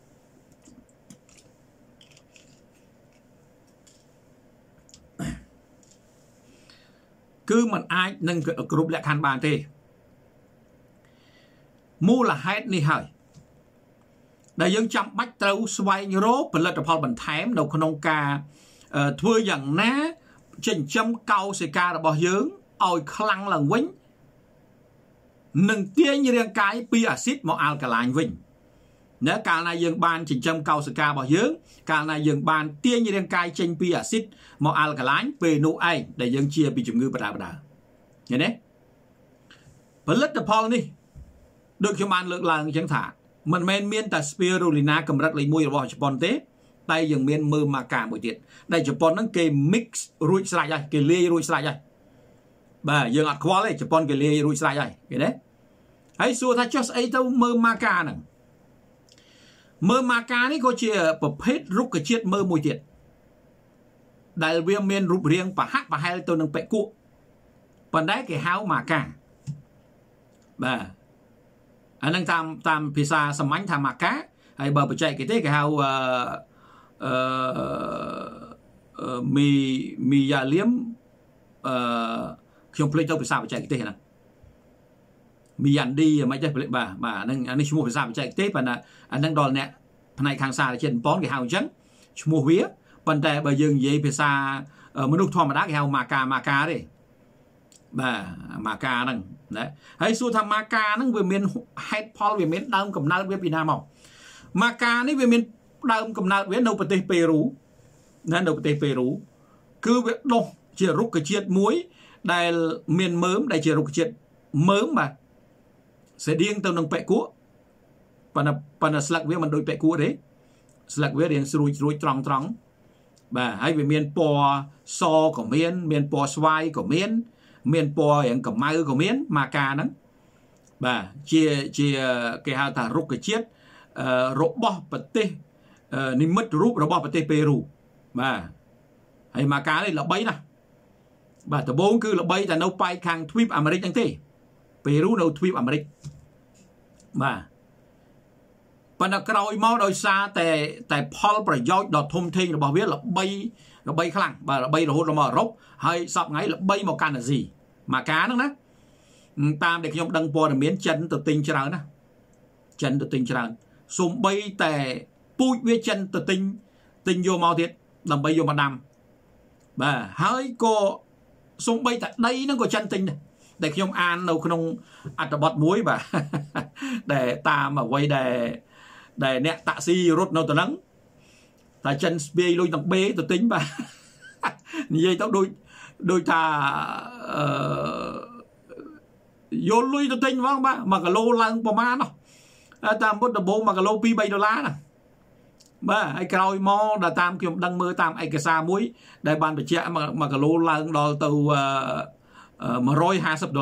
គឺมันអាចនឹងគ្រប់លក្ខខណ្ឌបានទេមូលហេតុនេះហើយដែលយើងចាំបាច់ត្រូវស្វែងរកផលិតផលបន្ថែមនៅក្នុងការធ្វើយ៉ាងណាចិញ្ចឹមកោសិការបស់យើងឲ្យខ្លាំងឡើងវិញនិងទាញរាងកាយពីអាស៊ីតមកអាល់កាឡាញវិញណាកាលណាយើងបានចិញ្ចឹមកោសិការបស់យើងកាលណាយើងបានទាញរាងកាយចេញពីអាស៊ីតមកអាល់កាឡាញពេលនោះឯងដែលយើងជាពីជំងឺបដាឃើញទេផលិតផលនេះដូចខ្ញុំបានលើកឡើងអញ្ចឹងថាមិនមែនមានតែ spirulina កម្រិតលេខ1របស់ជប៉ុនទេតែយើងមានមើមម៉ាកាមួយទៀតដែលជប៉ុនហ្នឹងគេ mix រួចស្រេចហើយគេលាយរួចស្រេចហើយបាទយើងអត់ខ្វល់ទេជប៉ុនគេលាយរួចស្រេចហើយឃើញទេហើយសួរថាចុះស្អីទៅមើមម៉ាកាហ្នឹងមើមម៉ាកានេះក៏ជាប្រភេទរុក្ខជាតិមើមមួយទៀតដែលវាមានរូបរាងប្រហាក់ប្រហែលទៅនឹងពេកគក់ប៉ុន្តែគេហៅម៉ាកាបាទអានឹងតាមភាសាសាមញ្ញថាម៉ាកាហើយបើបច្ចេកទេសគេហៅមីយ៉ាលៀមខ្ញុំភ្លេចទៅភាសាបច្ចេកទេសណាមីយ៉ាន់ឌីមិនចេះភ្លេចបាទអានេះឈ្មោះភាសាបច្ចេកទេសប៉ុន្តែអានឹងដល់អ្នកផ្នែកខាងសារជាតិបំពន់គេហៅអញ្ចឹងឈ្មោះវាប៉ុន្តែបើយើងនិយាយភាសាមនុស្សធម្មតាគេហៅម៉ាកាទេបាទម៉ាកាហ្នឹងណាហើយសួរថាម៉ាកាហ្នឹងវាមានហេតុផលវាមានដើមកំណើតវាពីណាមកម៉ាកានេះវាមានដើមកំណើតវានៅប្រទេសប៉េរូណានៅប្រទេសប៉េរូគឺវាដុះជារុក្ខជាតិមួយដែលមានមើមដែលជារុក្ខជាតិមើមបាទស្តៀងទៅនឹងប៉ែកគក់ប៉ុន្តែស្លឹកវាមិនដូចប៉ែកគក់ទេស្លឹកវារាងស្រួយត្រង់បាទហើយវាមានពណ៌សក៏មានពណ៌ស្វាយក៏មានពណ៌រាងកម្ៅក៏មានម៉ាកាហ្នឹងបាទជាគេហៅថារុក្ខជាតិរបស់ប្រទេសនិមិត្តរូបរបស់ប្រទេសប៉េរូបាទហើយម៉ាកានេះល្បីណាស់បាទដំបូងគឺល្បីតែនៅប៉ែកខាងទ្វីបអាមេរិកហ្នឹងទេប៉េរូនៅទ្វីបអាមេរិកបាទប៉ុន្តែក្រោយមកដោយសារតែផលប្រយោជន៍ដ៏ធំធេងរបស់វាល្បីខ្លាំងបាទល្បីរហូតដល់មកអឺរ៉ុបហើយសពថ្ងៃល្បីមកកាន់អាស៊ីម៉ាកាហ្នឹងណាតាមដែលខ្ញុំដឹងព័ត៌មានចិនទៅទិញច្រើនណាចិនទៅទិញច្រើនសូម្បីតែពូជវាចិនទៅទិញយកមកទៀតដើម្បីយកមកដាំបាទហើយក៏សូម្បីតែដីហ្នឹងក៏ចិនទិញដែរដែលខ្ញុំអាននៅក្នុងអត្ថបទមួយបាទដែលតាមអ្វីដែលអ្នកតាក់ស៊ីរត់នៅទៅហ្នឹងតែចិនស្ពាយលុយទាំងបេទៅទិញបាទនិយាយទៅដូចថាយកលុយទៅទិញហ្មងបាទ1គីឡូឡើងប្រហែលតាមពុតដំបូង1គីឡូ$2-3ណាបាទហើយក្រោយមកដល់តាមខ្ញុំដឹងមើលតាមឯកសារមួយដែលបានបញ្ជាក់1គីឡូឡើងដល់ទៅ$150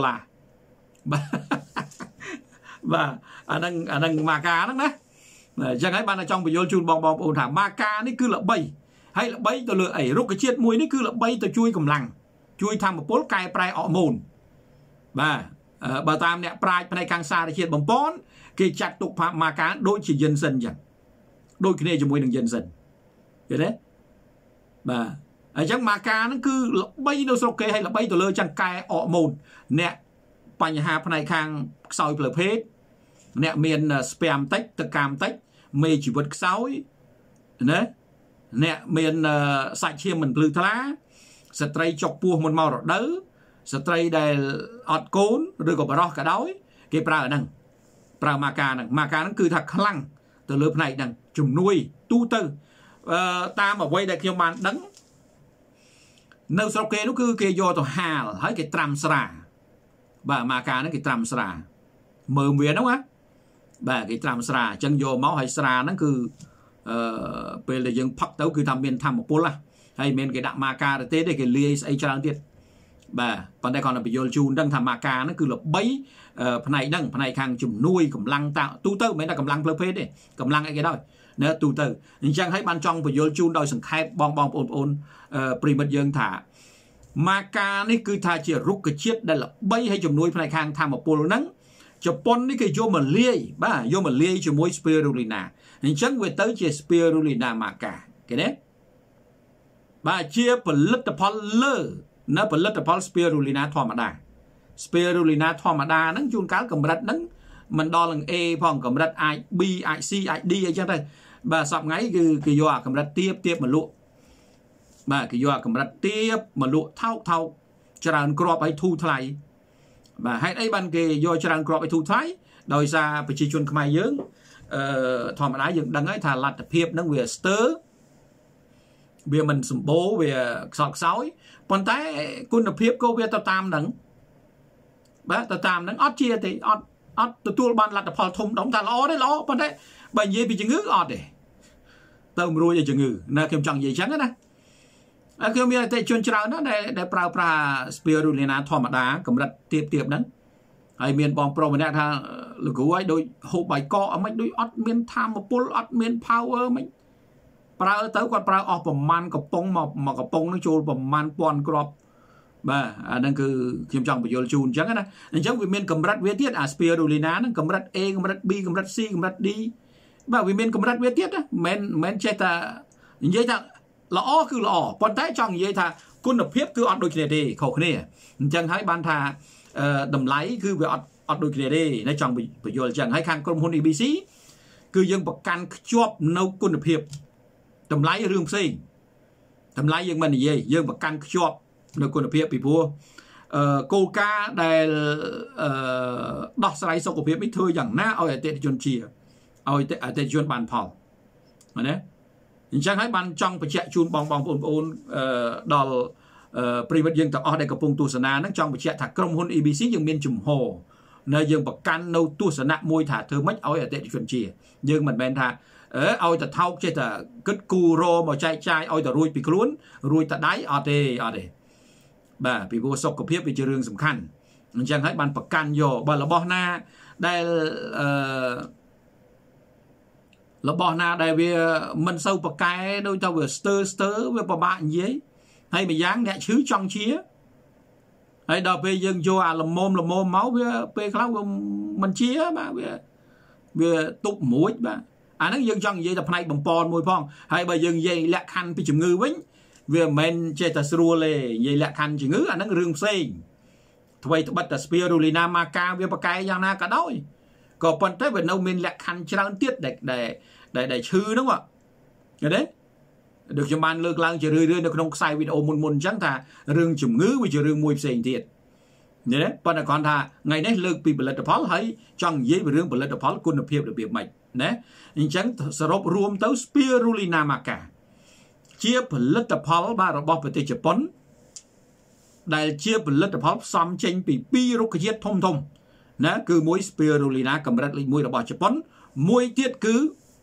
បាទអាហ្នឹងម៉ាកាហ្នឹងណាអញ្ចឹងហើយបានចង់បញ្យល់ជូនបងប្អូនថាម៉ាកានេះគឺល្បីហើយល្បីទៅលើអីរុក្ខជាតិមួយនេះគឺល្បីទៅជួយកម្លាំងជួយធម្មពលកែប្រែអរម៉ូនបាទបើតាមអ្នកប្រាជ្ញផ្នែកខាងសារជាតិបំពន់គេចាត់ទុកម៉ាកាដូចជាយិនសិនអញ្ចឹងដូចគ្នាជាមួយនឹងយិនសិនឃើញទេបាទអញ្ចឹងម៉ាកាហ្នឹងគឺល្បីនៅស្រុកគេហើយល្បីទៅលើចឹងកែអរម៉ូនអ្នកបញ្ហាផ្នែកខាងខ្សោយផ្លូវភេទអ្នកមានស្ពាមតិចទឹកកាមតិចមេជីវិតខ្សោយណាអ្នកមានសាច់ឈាមមិនភ្លឺថ្លាស្ត្រីចុកពោះមុនមករដូវស្ត្រីដែលអត់កូនឬក៏បរោះក៏ដោយគេប្រើអាហ្នឹងប្រើម៉ាកាហ្នឹងគឺថាខ្លាំងទៅលើផ្នែកហ្នឹងជំនួយទូទៅតាមអ្វីដែលខ្ញុំបានដឹងនៅស្រុកគេនោះគឺគេយកទៅហាលហើយគេត្រាំស្រាបាទម៉ាកាហ្នឹងគេត្រាំស្រាមើមវាហ្នឹងណាបាទគេត្រាំស្រាអញ្ចឹងយកមកហើយស្រាហ្នឹងគឺពេលដែលយើងផឹកទៅគឺថាមានធម្មពលណាហើយមានគេដាក់ម៉ាកាទេគេលាយស្អីច្រើនទៀតបាទប៉ុន្តែគាត់ទៅបញ្យល់ជូនដឹងថាម៉ាកាហ្នឹងគឺល្បីផ្នែកហ្នឹងផ្នែកខាងជំនួយកម្លាំងទូទៅមិនមែនតែកម្លាំងផ្លូវភេទទេកម្លាំងអីគេដោយណាទូទៅអញ្ចឹងហើយបានចង់បញ្យល់ជូនដោយសង្ខេបបងប្អូនប្រិមិត្តយើងថាម៉ាកានេះគឺថាជារុក្ខជាតិដែលល្បីឲ្យជំនួយផ្នែកខាងធម្មពលហ្នឹងជប៉ុននេះគេយកមកលាយបាទយកមកលាយជាមួយ spirulina អញ្ចឹងវាទៅជា spirulina maca គេទេបាទជាផលិតផលលើនៅផលិតផល spirulina ធម្មតា spirulina ធម្មតាហ្នឹងជួនកាលកម្រិតហ្នឹងមិនដល់នឹង A ផងកម្រិតអាច B អាច C អាច D អីចឹងទៅបាទសប្ងៃគឺគេយកអាកម្រិតទាបមកលក់បាទគេយកអាកម្រិតទាបមកលក់ថោកច្រើនគ្រាប់ឲ្យធូរថ្លៃបាទហេតុអីបានគេយកច្រើនគ្រាប់ឲ្យធូរថ្លៃដោយសារប្រជាជនខ្មែរយើងធម្មតាយើងដឹងហើយថាលទ្ធភាពហ្នឹងវាស្ទើរវាមិនសម្បូរវាខ្សត់ខ្សោយប៉ុន្តែគុណភាពក៏វាទៅតាមហ្នឹងបាទទៅតាមហ្នឹងអត់ជាទេអត់ទទួលបានលទ្ធផលធំដុំថាល្អទេល្អប៉ុន្តែបើនិយាយពីជំងឺអត់ទេទៅមិនរួចឲ្យជំងឺណាខ្ញុំចង់និយាយអញ្ចឹងណាខ្ញុំមានអតិថិជនច្រើនណាស់ដែលប្រើប្រាស់ spirulina ធម្មតាកម្រិតទាបហ្នឹងហើយមានបងប្រុសម្នាក់ថាលោកគ្រូឲ្យដូចហូបបាយកកអីមិនដូចអត់មានធម៌ពលអត់មាន power មិនប្រើទៅគាត់ប្រើអស់ប្រមាណកំប៉ុងមកកំប៉ុងនឹងចូលប្រមាណពាន់គ្រាប់បាទអាហ្នឹងគឺខ្ញុំចង់បញ្យល់ជូនអញ្ចឹងណាអញ្ចឹងវាមានកម្រិតវាទៀតអា spirulina ហ្នឹងកម្រិត A កម្រិត B កម្រិត C កម្រិត D បាទវាមានកម្រិតវាទៀតណាមិនចេះតែនិយាយថាល្អគឺល្អប៉ុន្តែចង់និយាយថាគុណភាពគឺអត់ដូចគ្នាទេខុសគ្នាអញ្ចឹងហើយបានថាតម្លៃគឺវាអត់ដូចគ្នាទេណាចង់បញ្យល់អញ្ចឹងហើយខាងក្រុមហ៊ុន ABC គឺយើងប្រកាន់ខ្ជាប់នៅគុណភាពតម្លៃរឿងផ្សេងតម្លៃយើងមិននិយាយយើងប្រកាន់ខ្ជាប់នៅគុណភាពពីព្រោះគោលការណ៍ដែលដោះស្រាយសុខភាពនេះធ្វើយ៉ាងណាឲ្យអតិថិជនជាឲ្យអតិថិជនបានផលណាអញ្ចឹងហើយបានចង់បញ្ជាក់ជូនបងប្អូនដល់ប្រិមិត្តយើងទាំងអស់ដែលកំពុងទស្សនាហ្នឹងចង់បញ្ជាក់ថាក្រុមហ៊ុន ABC យើងមានជំហរនៅយើងប្រកាន់នៅទស្សនៈមួយថាធ្វើម៉េចឲ្យអតិថិជនជាយើងមិនមែនថាឲ្យតែថោកចេះតែគិតគូរមកចែកចាយឲ្យតែរួចពីខ្លួនរួចតែដៃអត់ទេបាទពីព្រោះសុខភាពវាជារឿងសំខាន់អញ្ចឹងហើយបានប្រកាន់យកបើរបស់ណាដែលវាមិនសូវប្រកែដូចទៅវាស្ទើវាពិបាកនិយាយហើយម្យ៉ាងអ្នកឈឺចង់ជាហើយដល់ពេលយើងយកអាល្មមមកវាពេលខ្លះវាមិនជាបាទវាទប់មួយបាទអាហ្នឹងយើងចង់និយាយតែផ្នែកបំពន់មួយផងហើយបើយើងនិយាយលក្ខខណ្ឌពីជំងឺវិញវាមិនមែនចេះតែស្រួលទេនិយាយលក្ខខណ្ឌជំងឺអាហ្នឹងរឿងផ្សេងថ្មីត្បិតតែ Spirulina maca វាប្រកែយ៉ាងណាក៏ដោយក៏ប៉ុន្តែវានៅមានលក្ខខណ្ឌច្រើនទៀតដែលឈឺហ្នឹងឃើញទេដូចខ្ញុំបានលើកឡើងជារឿយៗនៅក្នុងខ្សែវីដេអូមុនអញ្ចឹងថារឿងជំងឺវាជារឿងមួយផ្សេងទៀតណាប៉ុន្តែគ្រាន់ថាថ្ងៃនេះលើកពីផលិតផលហើយចង់និយាយពីរឿងផលិតផលគុណភាពរបៀបម៉េចណាអញ្ចឹងសរុបរួមទៅ Spirulina maca ជាផលិតផលបាទរបស់ប្រទេសជប៉ុនដែលជាផលិតផលផ្សំចេញពី2រុក្ខជាតិធំណាគឺមួយ Spirulina កម្រិតលេខ1របស់ជប៉ុនមួយទៀតគឺ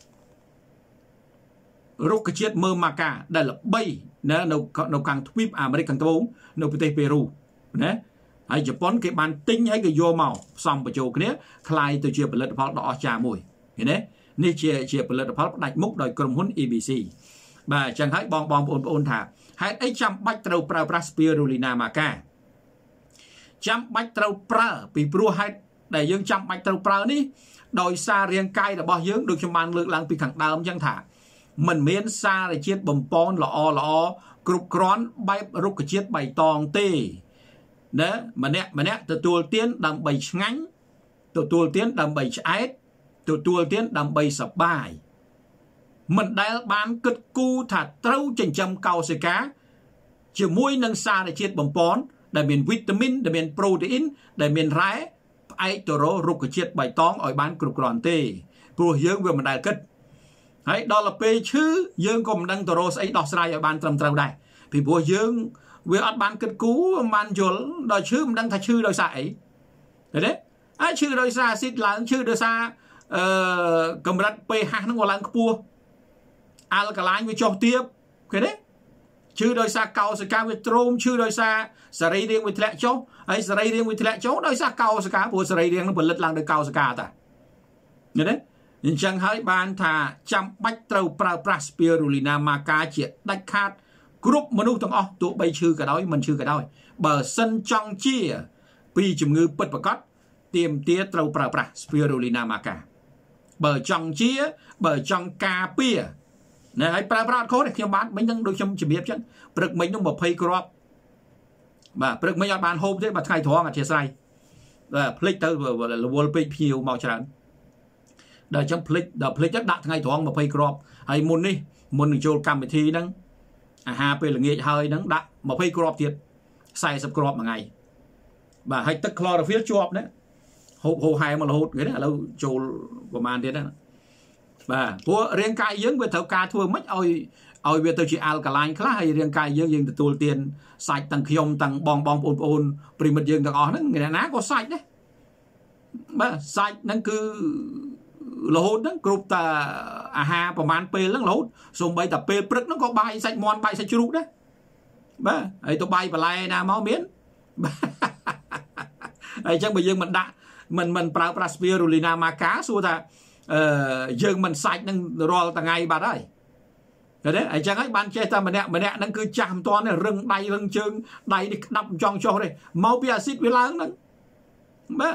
រុក្ខជាតិមើមម៉ាកាដែលល្បីណានៅខាងទ្វីបអាមេរិកខាងត្បូងនៅប្រទេសប៉េរូណាហើយជប៉ុនគេបានទិញហើយគេយកមកផ្សំបញ្ចូលគ្នាคล้ายទៅជាផលិតផលដ៏អស្ចារ្យមួយឃើញទេនេះជាផលិតផលផ្ដាច់មុខដោយក្រុមហ៊ុន ABC បាទអញ្ចឹងហើយបងប្អូនថាហេតុអីចាំបាច់ត្រូវប្រើប្រាស់ Spirulina maca ចាំបាច់ត្រូវប្រើពីព្រោះហេតុដែលយើងចាំបាច់ត្រូវប្រើនេះដោយសាររាងកាយរបស់យើងដូចខ្ញុំបានលើកឡើងពីខាងដើមអញ្ចឹងថាមិនមានសារជាតិបំពន់ល្អគ្រប់គ្រាន់បែបរុក្ខជាតិបៃតងទេណាម្នាក់ទទួលទានដើម្បីឆ្ងាញ់ទទួលទានដើម្បីឆ្អែតទទួលទានដើម្បីសប្បាយមិនដែលបានគិតគូរថាត្រូវចិញ្ចឹមកោសិកាជាមួយនឹងសារជាតិបំពន់ដែលមានវីតាមីនដែលមានប្រូតេអ៊ីនដែលមានរ៉ែផ្អែកទៅរករុក្ខជាតិបៃតងឲ្យបានគ្រប់គ្រាន់ទេព្រោះយើងវាមិនដែលគិតហើយដល់ទៅពេលឈឺយើងក៏មិនដឹងទៅរកស្អីដោះស្រាយឲ្យបានត្រឹមត្រូវដែរពីព្រោះយើងវាអត់បានគិតគូរមិនបានយល់ដល់ឈឺមិនដឹងថាឈឺដោយសារអីឃើញទេហើយឈឺដោយសារអាស៊ីតឡើងឈឺដោយសារកម្រិត pH ហ្នឹងវាឡើងខ្ពស់អាល់កាឡាញវាចុះទាបឃើញទេឈឺដោយសារកោសិកាវាទ្រោមឈឺដោយសារសរីរាង្គវាធ្លាក់ចុះហើយសរីរាង្គវាធ្លាក់ចុះដោយសារកោសិកាព្រោះសរីរាង្គនឹងផលិតឡើងដោយកោសិកាតាឃើញទេអញ្ចឹងហើយបានថាចាំបាច់ត្រូវប្រើប្រាស់ Spirulina maca ជាដាច់ខាតគ្រប់មនុស្សទាំងអស់ទោះបីឈឺក៏ដោយមិនឈឺក៏ដោយបើសិនចង់ជាពីជំងឺពិតប្រាកដទាមទារត្រូវប្រើប្រាស់ Spirulina maca បើចង់ជាបើចង់ការពារណែហើយប្រើប្រាស់អត់ខុសទេខ្ញុំបានមិញហ្នឹងដូចខ្ញុំជំរាបចឹងព្រឹកមិញហ្នឹង20គ្រាប់បាទព្រឹកមិញអត់បានហូបទេបាទថ្ងៃត្រង់អធិស្ឋានបាទភ្លេចទៅរវល់ពេកភ្ញៀវមកច្រើនដល់ចឹងភ្លេចទៅដាក់ថ្ងៃត្រង់20គ្រាប់ហើយមុននឹងចូលកម្មវិធីហ្នឹងអាហារពេលល្ងាចហើយហ្នឹងដាក់20គ្រាប់ទៀត40គ្រាប់មួយថ្ងៃបាទហើយទឹក chlorophyll ជាប់ណាហូបហូហែមករហូតគេណាឥឡូវចូលប្រហែលទៀតណាបាទព្រោះរាងកាយយើងវាត្រូវការធ្វើម៉េចឲ្យវាទៅជាអាល់កាឡាញខ្លះហើយរាងកាយយើងទទួលទានសាច់ទាំងខ្ញុំទាំងបងប្អូនប្រិមិត្តយើងទាំងអស់ហ្នឹងអ្នកណាក៏សាច់ដែរបាទសាច់ហ្នឹងគឺរហូតហ្នឹងគ្រប់តែអាហារប្រហែលពេលហ្នឹងរហូតសូម្បីតែពេលព្រឹកហ្នឹងក៏បាយសាច់មាន់បាយសាច់ជ្រូកដែរបាទហើយទៅបាយបន្លែណាមកមានហើយអញ្ចឹងបើយើងមិនដាក់មិនប្រើប្រាស់ Spirulina maca សួរថាយើងមិនសាច់នឹងរាល់ថ្ងៃបាត់ហើយឃើញទេអញ្ចឹងហើយបានចេះតែម្នាក់ហ្នឹងគឺចាស់មិនទាន់រឹងដៃរឹងជើងដៃនេះក្តាប់ចង់ចុះទេមកពីអាស៊ីតវាឡើងហ្នឹងបាទ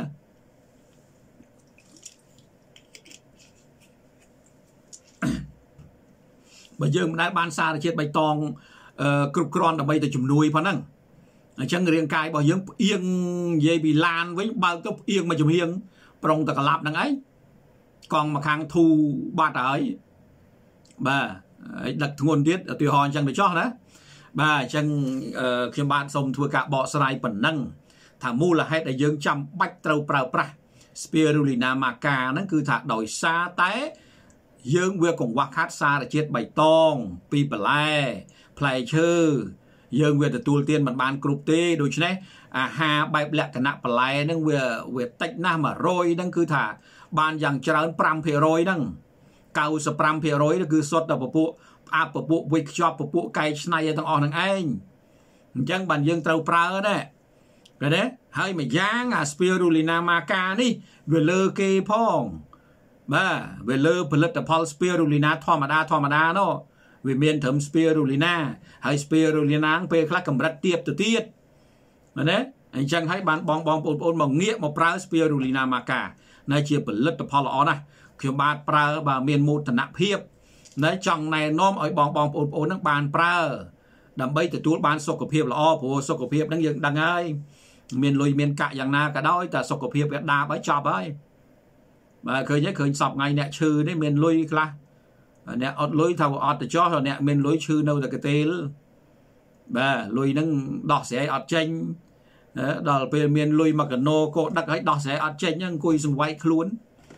បើយើងមិនដែលបានសារជាតិបៃតង cục cron đầm bay từ chùm nuôi phán năng chẳng riêng cài bảo dưỡng yên dây bị lan với bao cấp yên mà chùm hiên trong tờ lạp năng ấy còn mà khang thu ba tới bà đặt nguồn tiết tùy hòn chẳng để cho đó bà chẳng khi bạn xong thua cả bọ sài bẩn năng thả mu là hay để dương trăm bách trâu prao pra spirulina maca nó cứ thả đổi xa té dương vừa cùng quạt hát xa để chết bày tông pi bờ lai play chư dương vừa tuôn tiền bản ban cục tê đôi chứ này hà bài lẹ cả nạp bờ lai nó vừa tách nam mà rồi nó cứ thả ban dằng trơn pram phê rồi nâng cầu sập pram phê rồi nó cứ sốt đầu bộ bộ việc cho bộ cây này thằng on thằng anh chẳng bàn dương trâu prao đấy cái đấy hơi mà giang spirulina maca đi về lơ kê phong ba về lơផល spirulina ธรรมดา nó វាមាន term spirulina ហើយ spirulina ពេលខ្លះកម្រិតទាបទៅទៀតណាអញ្ចឹងហើយបានបងប្អូនមកងាកមកប្រើ spirulina maca នៅជាផលិតផលល្អណាស់ខ្ញុំបាទប្រើបើមានមោទនភាពនៅចង់ណែនាំឲ្យបងប្អូននឹងបានប្រើដើម្បីទទួលបានសុខភាពល្អព្រោះសុខភាពនឹងយើងដឹងហើយមានលុយមានកាក់យ៉ាងណាក៏ដោយតែសុខភាពវាដាបហើយចប់ហើយបាទឃើញសពថ្ងៃអ្នកឈឺនេះមានលុយខ្លះអ្នកអត់លុយថាអត់ទៅចោះអ្នកមានលុយឈឺនៅតែកទេលបាទលុយហ្នឹងដោះស្រាយអត់ចេញដល់ពេលមានលុយមកកណូក៏ដឹកឲ្យដោះស្រាយអត់ចេញហ្នឹងអង្គុយសង្វៃខ្លួន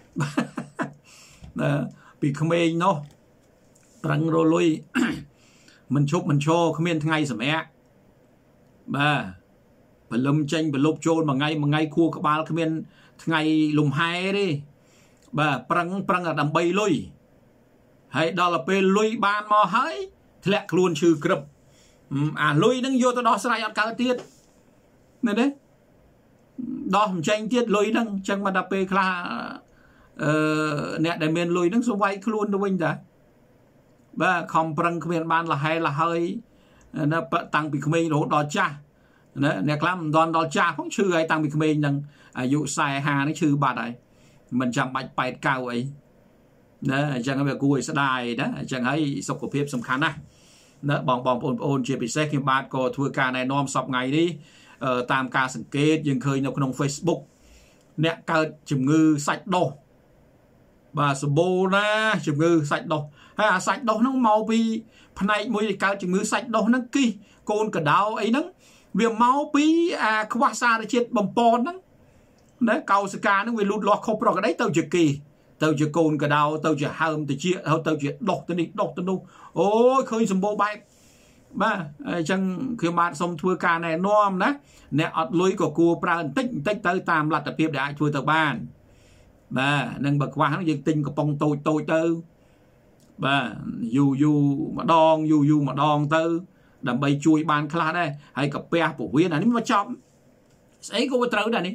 ពីក្មេងនោះប្រឹងរលុយមិនឈប់មិនឈរគ្មានថ្ងៃសម្រាកបាទបលឹមចេញបលុបចូលមួយថ្ងៃខួរក្បាលគ្មានថ្ងៃលំហែទេបាទប្រឹងដើម្បីលុយហើយដល់ពេលលុយបានមកហើយធ្លាក់ខ្លួនឈឺក្រឹបអាលុយហ្នឹងយកទៅដោះស្រាយអត់កើតទៀតមែនទេដោះមិនចេញទៀតលុយហ្នឹងអញ្ចឹងមកដល់ពេលខ្លះអ្នកដែលមានលុយហ្នឹងស្វ័យខ្លួនទៅវិញតាបាទខំប្រឹងគ្មានបានលះហើយណាតាំងពីក្មេងរហូតដល់ចាស់ណាអ្នកខ្លះមិនដល់ចាស់ផងឈឺហើយតាំងពីក្មេងហ្នឹងអាយុ40-50នេះឈឺបាត់ហើយមិនចាំបាច់89អីណាអញ្ចឹងវាគួរឲ្យស្ដាយណាអញ្ចឹងហើយសុខភាពសំខាន់ណាស់ណាបងប្អូនជាពិសេសខ្ញុំបាទក៏ធ្វើការណែនាំសពថ្ងៃនេះតាមការសង្កេតយើងឃើញនៅក្នុង Facebook អ្នកកើតជំងឺសាច់ដុះបាទសម្បូរណាជំងឺសាច់ដុះហើយអាសាច់ដុះហ្នឹងមកពីផ្នែកមួយដែលកើតជំងឺសាច់ដុះហ្នឹងគីកូនកដោអីហ្នឹងវាមកពីអាខ្វះសារជាតិបំពន់ហ្នឹងណាកោសិកាហ្នឹងវាលូតលាស់ខុសប្រក្រតីទៅជាគីទៅជាកូនកដោទៅជាហើមទៅជាដុះទៅនេះដុះទៅនោះអូយឃើញសម្បូរបែបបាទអញ្ចឹងខ្ញុំបាទសូមធ្វើការណែនាំណាអ្នកអត់លុយក៏គួរប្រើបន្តិចទៅតាមលទ្ធភាពដែលអាចធ្វើទៅបានបាទនឹងបើខ្វះហ្នឹងយើងទិញកំប៉ុងតូចទៅបាទយូម្ដងទៅដើម្បីជួយបានខ្លះដែរហើយកាពះពវៀនអានេះមកចប់ស្អីក៏វាត្រូវដែរនេះ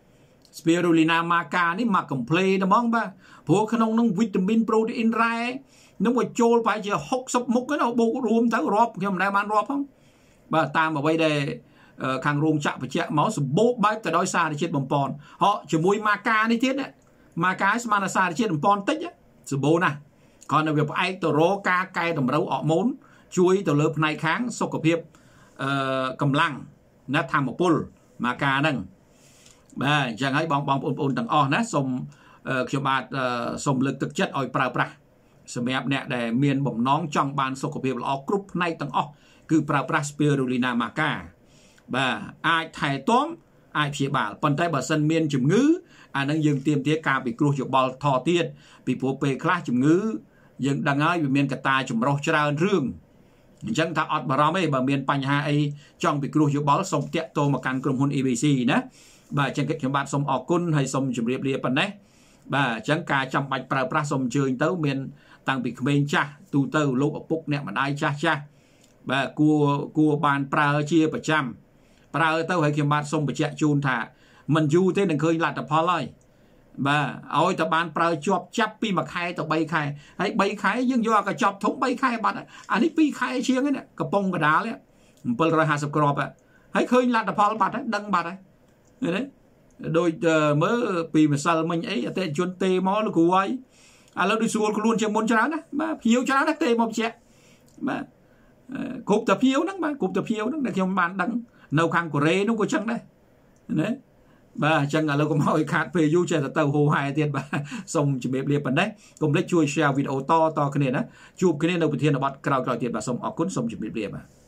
spirulina maca នេះមក complete ហ្មងបាទព្រោះក្នុងនោះវីតាមីនប្រូតេអ៊ីនរ៉ែនឹងវាចូលប្រហែលជា60មុខណាបូករួមទៅរាប់ខ្ញុំមិនដែលបានរាប់ផងបាទតាមអ្វីដែលខាងរោងចក្របញ្ជាក់មកសម្បូរបែបទៅដោយសារជាតិបំពន់ហកជាមួយ maca នេះទៀត maca ស្មើនឹងសារជាតិបំពន់តិចសម្បូរណាស់គ្រាន់តែវាផ្អែកទៅរកការកែតម្រូវអរម៉ូនជួយទៅលើផ្នែកខាងសុខភាពកម្លាំងណាធម្មពល maca ហ្នឹងបាទអញ្ចឹងហើយបងប្អូនទាំងអស់ណាសូមខ្ញុំបាទសូមលើកទឹកចិត្តឲ្យប្រើប្រាស់សម្រាប់អ្នកដែលមានបំណងចង់បានសុខភាពល្អគ្រប់ផ្នែកទាំងអស់គឺប្រើប្រាស់ spirulina maca បាទអាចថែទាំអាចព្យាបាលប៉ុន្តែបើសិនមានជំងឺអានឹងយើងទាមទារការពិគ្រោះយោបល់ថទៀតពីព្រោះពេលខ្លះជំងឺយើងដឹងហើយវាមានកត្តាចម្រុះច្រើនរឿងអញ្ចឹងថាអត់បារម្ភទេបើមានបញ្ហាអីចង់ពិគ្រោះយោបល់សូមតាក់ទងមកកាន់ក្រុមហ៊ុន ABC ណាបាទអញ្ចឹងខ្ញុំបាទសូមអរគុណហើយសូមជម្រាបលាប៉ុណ្ណេះបាទអញ្ចឹងការចាំបាច់ប្រើប្រាស់សូមអញ្ជើញទៅមានតាំងពីក្មេងចាស់ទូទៅលោកឪពុកអ្នកម្ដាយចាស់បាទគួរបានប្រើជាប្រចាំប្រើទៅហើយខ្ញុំបាទសូមបញ្ជាក់ជូនថាមិនយូរទេនឹងឃើញលទ្ធផលហើយបាទឲ្យតែបានប្រើចាប់ពី1ខែទៅ3ខែហើយ3ខែយើងយកកញ្ចប់ធំ3ខែបាត់អានេះ2ខែជាងហ្នឹងកំប៉ុងកដាល750គ្រាប់ហើយឃើញលទ្ធផលបាត់ហើយដឹងបាត់ហើយឃើញទេដូចមើលពីម្សិលមិញអីអតិថិជនទេមកលោកគ្រូហើយឥឡូវដូចស្រួលខ្លួនជាងមុនច្រើនណាបាទភ្ញៀវច្រើនណាស់ទេមកបញ្ជាក់បាទ cục tập phiếu đó mà cục tập phiếu đó là khi bạn đăng nấu khang của rê nó có chăng đấy đấy bà chẳng là cũng hỏi khát về du chơi tàu hồ hai tiền bà xong chỉ mệt liệp đấy cùng lấy chui share video to cái này đó chụp cái này đầu tiên là bắt cào tiền bà xong ở cuốn xong chỉ mệt liệp